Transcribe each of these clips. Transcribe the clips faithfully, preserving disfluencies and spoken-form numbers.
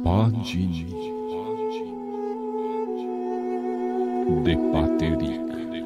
Pagini de Pateric.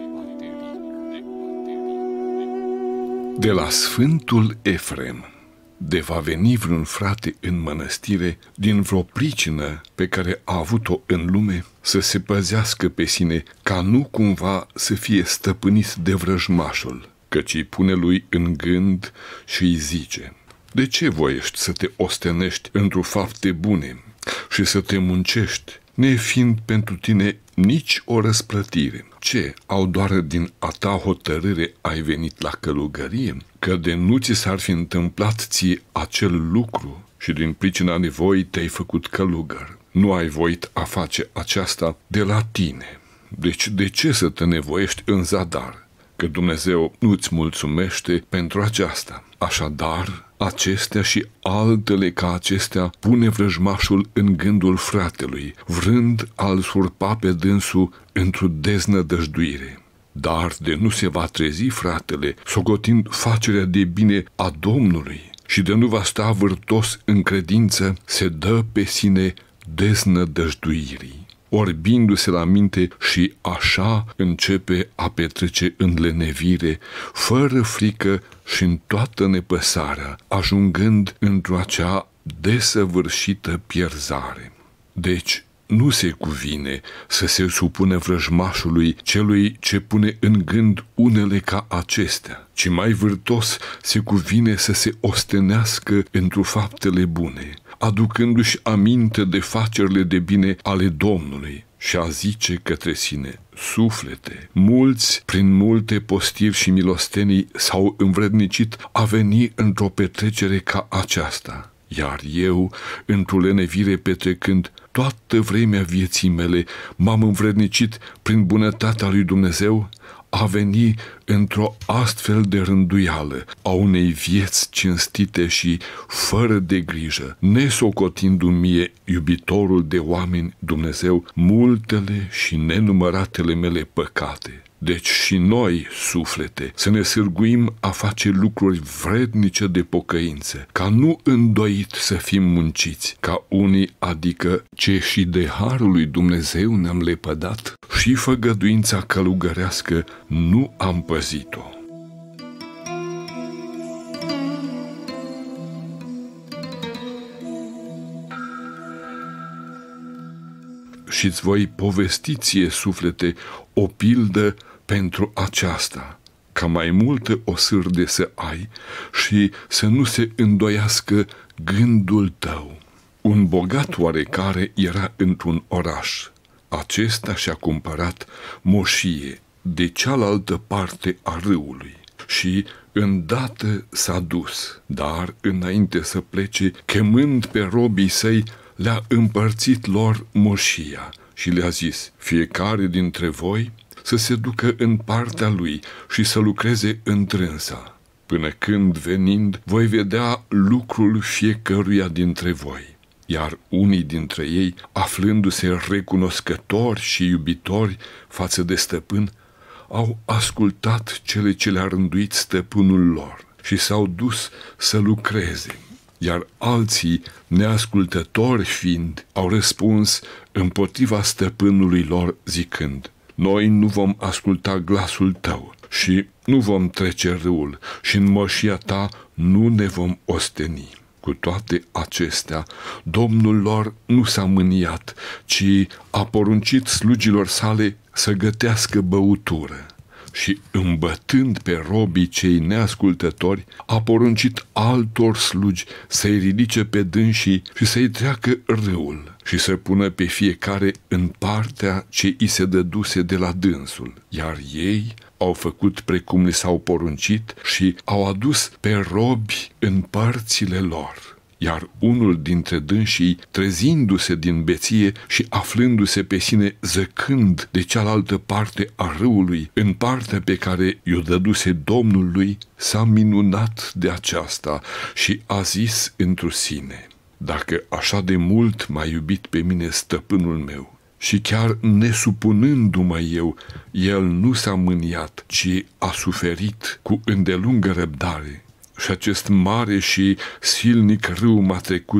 De la Sfântul Efrem. De va veni vreun frate în mănăstire din vreo pricină pe care a avut-o în lume, să se păzească pe sine ca nu cumva să fie stăpânit de vrăjmașul, căci îi pune lui în gând și îi zice: de ce voiești să te ostenești într-o fapte bune și să te muncești, nefiind pentru tine nici o răsplătire? Ce, au doar din a ta hotărâre ai venit la călugărie? Că de nu ți s-ar fi întâmplat ție acel lucru și din pricina nevoii te-ai făcut călugăr. Nu ai voit a face aceasta de la tine. Deci de ce să te nevoiești în zadar? Că Dumnezeu nu-ți mulțumește pentru aceasta. Așadar, acestea și altele ca acestea pune vrăjmașul în gândul fratelui, vrând a-l surpa pe dânsul într-o deznădăjduire. Dar de nu se va trezi fratele, socotind facerea de bine a Domnului, și de nu va sta vârtos în credință, se dă pe sine deznădăjduirii, orbindu-se la minte, și așa începe a petrece în lenevire, fără frică și în toată nepăsarea, ajungând într-o acea desăvârșită pierzare. Deci, nu se cuvine să se supună vrăjmașului celui ce pune în gând unele ca acestea, ci mai vârtos se cuvine să se ostenească într-o faptele bune, aducându-și aminte de facerile de bine ale Domnului, și a zice către sine: suflete, mulți prin multe postiri și milostenii s-au învrednicit a veni într-o petrecere ca aceasta, iar eu, într-o lenevire petrecând toată vremea vieții mele, m-am învrednicit prin bunătatea lui Dumnezeu a veni într-o astfel de rânduială a unei vieți cinstite și fără de grijă, nesocotindu-mi mie, iubitorul de oameni, Dumnezeu, multele și nenumăratele mele păcate. Deci și noi, suflete, să ne sârguim a face lucruri vrednice de pocăință, ca nu îndoit să fim munciți, ca unii, adică ce și de harul lui Dumnezeu ne-am lepădat și făgăduința călugărească nu am păzit-o. Și-ți voi povesti ție, suflete, o pildă pentru aceasta, ca mai multă o sârde să ai și să nu se îndoiască gândul tău. Un bogat oarecare era într-un oraș. Acesta și-a cumpărat moșie de cealaltă parte a râului și îndată s-a dus, dar înainte să plece, chemând pe robii săi, le-a împărțit lor moșia și le-a zis: fiecare dintre voi să se ducă în partea lui și să lucreze întrânsa, până când, venind, voi vedea lucrul fiecăruia dintre voi. Iar unii dintre ei, aflându-se recunoscători și iubitori față de stăpân, au ascultat cele ce le-a rânduit stăpânul lor și s-au dus să lucreze. Iar alții, neascultători fiind, au răspuns împotriva stăpânului lor zicând: noi nu vom asculta glasul tău și nu vom trece râul și în moșia ta nu ne vom osteni. Cu toate acestea, Domnul lor nu s-a mâniat, ci a poruncit slugilor sale să gătească băutură. Și îmbătând pe robii cei neascultători, a poruncit altor slugi să-i ridice pe dânsii și să-i treacă râul și să pună pe fiecare în partea ce i se dăduse de la dânsul. Iar ei au făcut precum li s-au poruncit și au adus pe robi în părțile lor. Iar unul dintre dânsii, trezindu-se din beție și aflându-se pe sine zăcând de cealaltă parte a râului, în partea pe care i-o dăduse Domnului, s-a minunat de aceasta și a zis întru sine: dacă așa de mult m-a iubit pe mine stăpânul meu, și chiar nesupunându-mă eu, el nu s-a mâniat, ci a suferit cu îndelungă răbdare, și acest mare și silnic râu m-a trecut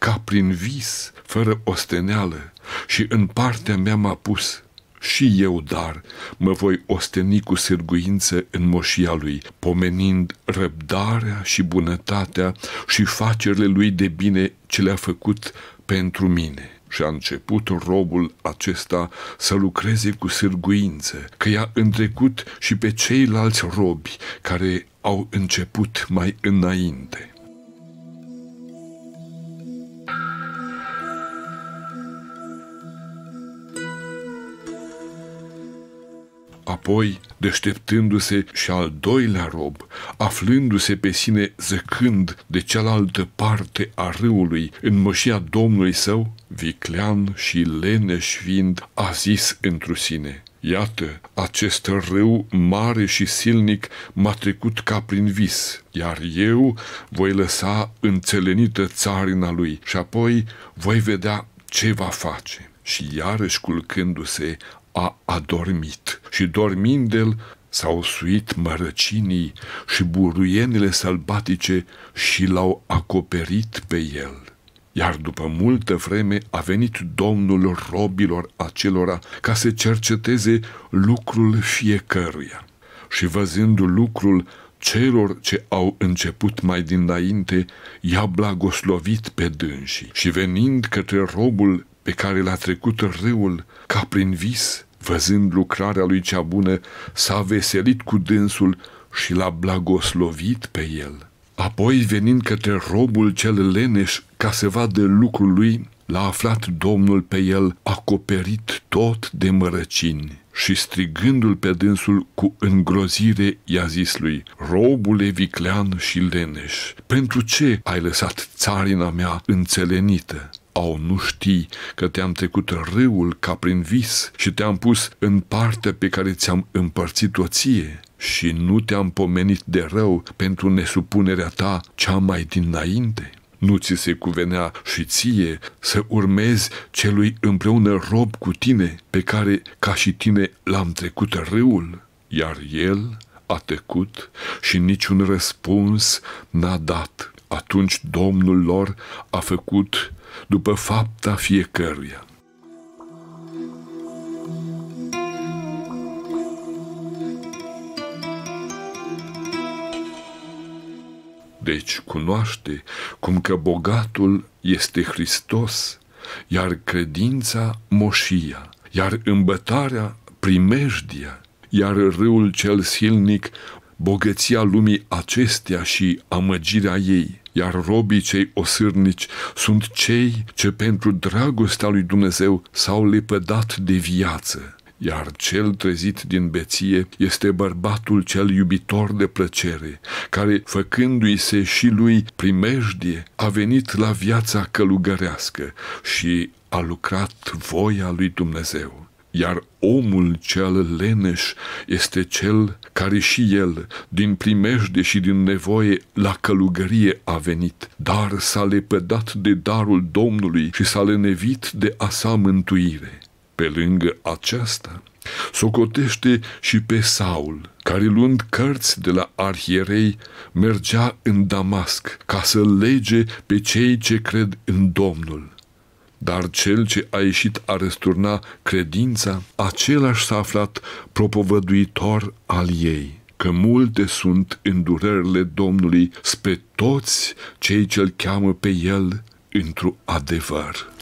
ca prin vis, fără osteneală, și în partea mea m-a pus. Și eu, dar, mă voi osteni cu sârguință în moșia lui, pomenind răbdarea și bunătatea și facerile lui de bine ce le-a făcut pentru mine. Și a început robul acesta să lucreze cu sârguință, că i-a întrecut și pe ceilalți robi care au început mai înainte. Apoi, deșteptându-se și al doilea rob, aflându-se pe sine zăcând de cealaltă parte a râului, în moșia domnului său, viclean și leneș fiind, a zis întru sine: iată, acest râu mare și silnic m-a trecut ca prin vis, iar eu voi lăsa înțelenită țarina lui și apoi voi vedea ce va face. Și iarăși culcându-se, a adormit și dormind el s-au suit mărăcinii și buruienile sălbatice și l-au acoperit pe el. Iar după multă vreme a venit domnul robilor acelora ca să cerceteze lucrul fiecăruia. Și văzând lucrul celor ce au început mai dinainte, i-a blagoslovit pe dânsii. Și venind către robul pe care l-a trecut râul ca prin vis, văzând lucrarea lui cea bună, s-a veselit cu dânsul și l-a blagoslovit pe el. Apoi, venind către robul cel leneș ca să vadă lucrul lui, l-a aflat Domnul pe el acoperit tot de mărăcini și strigându-l pe dânsul cu îngrozire i-a zis lui: robule viclean și leneș, pentru ce ai lăsat țarina mea înțelenită? Au, nu știi că te-am trecut râul ca prin vis și te-am pus în partea pe care ți-am împărțit-o ție și nu te-am pomenit de rău pentru nesupunerea ta cea mai dinainte? Nu ți se cuvenea și ție să urmezi celui împreună rob cu tine, pe care ca și tine l-am trecut râul? Iar el a tăcut și niciun răspuns n-a dat. Atunci Domnul lor a făcut după fapta fiecăruia. Deci cunoaște cum că bogatul este Hristos, iar credința moșia, iar îmbătarea primejdia, iar râul cel silnic bogăția lumii acestea și amăgirea ei, iar robii cei osârnici sunt cei ce pentru dragostea lui Dumnezeu s-au lepădat de viață, iar cel trezit din beție este bărbatul cel iubitor de plăcere, care, făcându-i se și lui primejdie, a venit la viața călugărească și a lucrat voia lui Dumnezeu. Iar omul cel leneș este cel care și el, din primejde și din nevoie, la călugărie a venit, dar s-a lepădat de darul Domnului și s-a lenevit de a sa mântuire. Pe lângă aceasta, socotește și pe Saul, care, luând cărți de la arhierei, mergea în Damasc ca să lege pe cei ce cred în Domnul. Dar cel ce a ieșit a răsturna credința, același s-a aflat propovăduitor al ei, că multe sunt îndurările Domnului spre toți cei ce-L cheamă pe El într-un adevăr.